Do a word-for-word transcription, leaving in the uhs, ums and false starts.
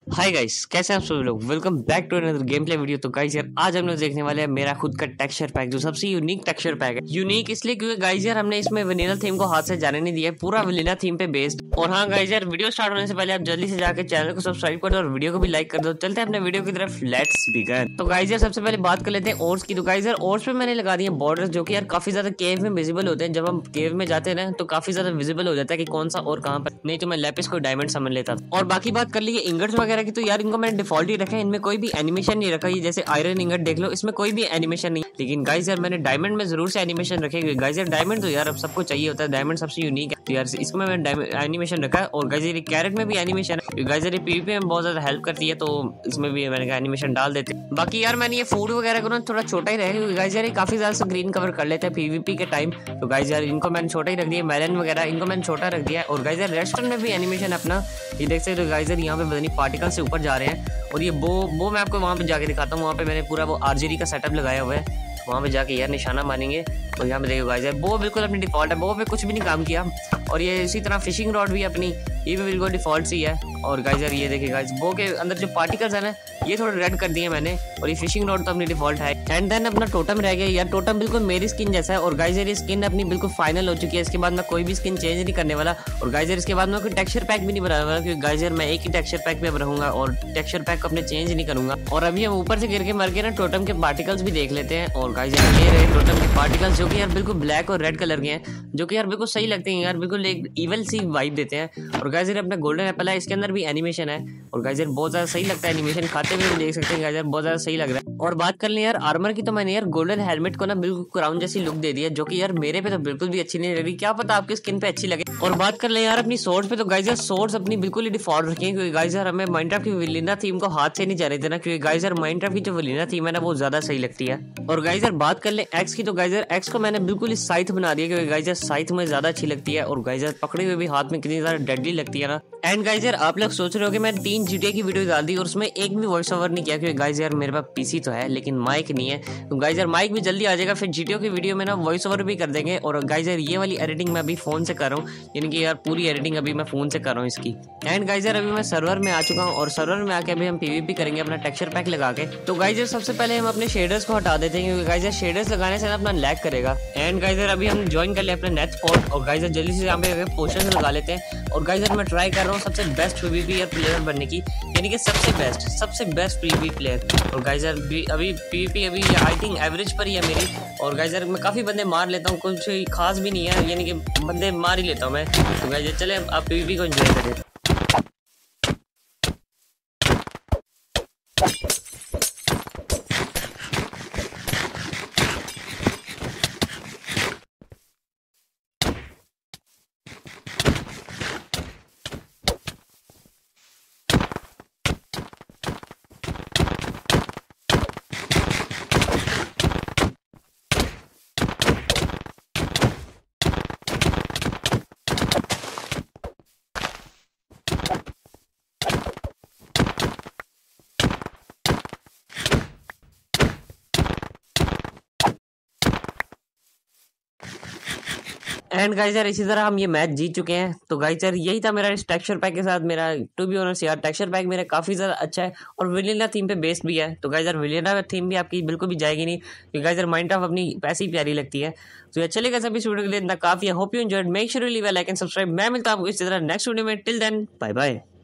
Hi guys, कैसे हैं आप सभी लोग। Welcome back to another game play video. तो गाइस यार, आज हम लोग देखने वाले हैं मेरा खुद का टेक्सचर पैक, जो सबसे यूनिक टेक्सचर पैक है। यूनिक इसलिए क्योंकि गाइस यार, हमने इसमें वनीला थीम को हाथ से जाने नहीं दिया है, पूरा वनीला थीम पे बेस्ड। और हाँ गाइस यार, वीडियो स्टार्ट होने से पहले आप जल्दी से जाकर चैनल को सब्सक्राइब कर दो और वीडियो को भी लाइक कर दो। चलते हैं अपने वीडियो की तरफ, लेट्स बिगिन। तो गाइस यार, सबसे पहले बात कर लेते हैं ओर्स की। तो गाइस यार, ओर्स पे मैंने लगा दिए बॉर्डर, जो कि यार काफी ज्यादा केव में विजिबल होते हैं। जब हम केव में जाते हैं ना, तो काफी ज्यादा विजिबल हो जाता है कि कौन सा और कहाँ पर। नहीं तो मैं लेपिस को डायमंड समझ लेता। और बाकी बात कर ली इंगट्स वगैरह की, तो यार इनको मैंने डिफॉल्ट ही रखा है, इनमें कोई भी एनिमेशन नहीं रखा। ये जैसे आयरन इंगट देख लो, इसमें कोई भी एनिमेशन नहीं। लेकिन गाइस यार, मैंने डायमंड में जरूर से एनिमेशन रखे। गाइस यार, डायमंड तो यार अब सबको चाहिए होता है, डायमंड सबसे यूनिक है। तो यार इसमें मैंने एनिमेशन रखा है। और गाइस यार, कैरेट में भी एनिमेशन है। गाइस यार, पीवीपी में बहुत ज्यादा हेल्प करती है, तो इसमें भी मैंने कहा एनिमेशन डाल देते हैं। बाकी यार, मैंने ये फूड वगैरह को ना थोड़ा छोटा ही रहे। गाइस यार, ये काफी ज्यादा ग्रीन कवर कर लेते हैं पीवीपी के टाइम। तो गाइस यार, इनको मैंने छोटा ही रख दिया। मेलन वगैरह इनको मैंने छोटा रख दिया है। और गाइस यार, रेस्टोरेंट में भी एनिमेशन अपना ये देख सकते हो। गाइस यार, यहाँ पे पता नहीं पार्टिकल से ऊपर जा रहे हैं। और ये वो वो मैं आपको वहाँ पे जाके दिखाता हूँ। वहाँ पे मैंने पूरा वो आरजीडी का सेटअप लगाया हुआ है। वहाँ पे जाके यार निशाना मानेंगे। और यहाँ पे देखो गाइस यार, वो बिल्कुल अपनी डिफॉल्ट है, वो पे कुछ भी नहीं काम किया। और ये इसी तरह फिशिंग रॉड भी अपनी, ये भी बिल्कुल डिफॉल्ट सी है। और गाइस यार, ये देखिए गाइस, वो के अंदर जो पार्टिकल्स है ना, ये थोड़ा रेड कर दिए मैंने। और ये फिशिंग रॉड तो अपनी डिफॉल्ट है। एंड देन अपना टोटम रह गया। यार टोटम बिल्कुल मेरी स्किन जैसा है। और गाइस यार, ये स्किन अपनी बिल्कुल फाइनल हो चुकी है। इसके बाद मैं कोई भी स्किन चेंज नहीं करने वाला। और गाइस यार, इसके बाद मैं कोई टेक्सचर पैक भी नहीं बनाने वाला, क्योंकि गाइस यार, मैं एक ही टेक्सचर पैक पे अब रहूंगा और टेक्सचर पैक को अपने चेंज नहीं करूंगा। और अभी हम ऊपर से गिर के मर के ना टोटम के पार्टिकल्स भी देख लेते हैं। और गाइस यार, ये रहे टोटम के पार्टिकल्स, जो कि यार बिल्कुल ब्लैक और रेड कलर के हैं, जो कि यार बिल्कुल सही लगते हैं। यार बिल्कुल एक इवल सी वाइब देते हैं। और गाइस यार, अपना गोल्डन एप्पल है, इसके अंदर भी एनिमेशन है। और गाइस यार, बहुत ज्यादा सही लगता है एनिमेशन, खाते हुए भी देख सकते हैं। गाइस यार, बहुत ज्यादा सही लग रहा है। और बात कर लें यार आर्मर की, तो मैंने यार गोल्डन हेलमेट को ना बिल्कुल क्राउन जैसी लुक दे दिया, जो कि यार मेरे पे तो बिल्कुल भी अच्छी नहीं लग रही। क्या पता आपकी स्किन पे अच्छी लगे। और बात कर लें यार अपनी सोर्स पे, तो गाइस यार, सोर्स अपनी बिल्कुल ही डिफॉल्ट रखी है, क्योंकि गाइस यार, हमें माइनक्राफ्ट की विलीना थीम को हाथ से नहीं जाने देना। क्योंकि गाइस यार, माइनक्राफ्ट की जो विलीना थीम है ना, वो ज्यादा सही लगती है। और गाइस यार, बात कर ले एक्स की, तो गाइस यार, एक्स को मैंने बिल्कुल ही साइथ बना दिया, क्योंकि गाइस यार, साइथ में ज्यादा अच्छी लगती है। और गाइस यार, पकड़े हुए भी हाथ में कितनी ज्यादा डेडली लगती है ना। एंड गाइस यार, आप लोग सोच रहे हो कि मैं तीन जीटीए की वीडियो डाल दी और उसमें एक भी वॉइस ओवर नहीं किया, क्योंकि गाइस यार, मेरे पास पीसी तो है लेकिन माइक नहीं है। तो गाइस यार, माइक भी जल्दी आ जाएगा, फिर जीटीओ की वीडियो में ना वॉइस ओवर भी कर देंगे। और गाइस यार, ये वाली एडिटिंग मैं अभी फोन से कर रहा हूँ, यानी कि यार पूरी एडिटिंग अभी मैं फोन से कर रहा हूँ इसकी। एंड गाइस यार, अभी मैं सर्वर में आ चुका हूँ। और सर्वर में आके अभी हम पीवीपी करेंगे अपना टेक्सचर पैक लगा के। तो गाइस यार, सबसे पहले हम अपने शेडर्स को हटा देते हैं, क्योंकि गाइस यार, शेडर्स लगाने से ना अपना लैग करेगा। एंड गाइस यार, अभी हम ज्वाइन कर ले अपने नेट स्पॉट। और गाइस यार, जल्दी से यहाँ पे पोशन लगा लेते हैं। और गाइस यार, मैं ट्राई कर रहा हूँ सबसे बेस्ट पीवीपी यार प्लेयर बनने की, यानी कि सबसे बेस्ट सबसे बेस्ट पीवीपी प्लेयर। और गाइस यार, अभी पीवीपी अभी आई थिंक एवरेज पर ही है मेरी। और गाइस यार, मैं काफी बंदे मार लेता हूँ, कुछ खास भी नहीं है, यानी कि बंदे मार ही लेता हूँ मैं। तो गाइस यार, चले आप पीवीपी को एंजॉय करें। एंड गाइस यार, इसी तरह हम ये मैच जीत चुके हैं। तो गाइस यार, यही था मेरा इस टेक्सचर पैक के साथ मेरा टू बी ऑनेस्ट यार, टेक्सचर पैक मेरा काफी ज्यादा अच्छा है और विलियना थीम पे बेस्ड भी है। तो गाइस यार, विलियना थीम भी आपकी बिल्कुल भी जाएगी नहीं, क्योंकि गाइस यार, माइनक्राफ्ट अपनी पैसे ही प्यारी लगती है। तो यार चलेगा सभी इस वीडियो के लिए इतना काफी है। Hope you enjoyed, make sure you leave a like and subscribe. मैं मिलता हूँ आपको इसी तरह नेक्स्ट वीडियो में। Till then bye bye.